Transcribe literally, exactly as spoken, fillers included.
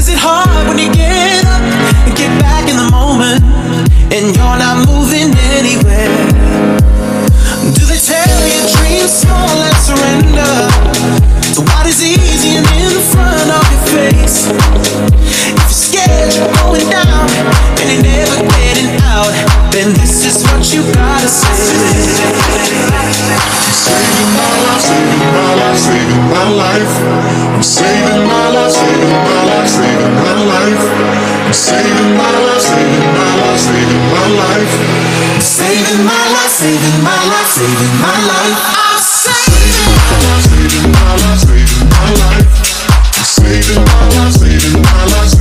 Is it hard when you get up and get back in the moment and you're not moving anywhere? Do they tell you dream small and surrender to what is easy and in front of your face? If you're scared you're going down and you're never getting out, then this is what you gotta say. Saving my life, saving my life, saving my life. I'm saving my life, saving my life, saving my life. I'm saving my life, saving my life, saving my life. I'm saving my life, saving my life, saving my life. I'm saving my life, saving my life, saving my life. I'm saving my life, saving my life,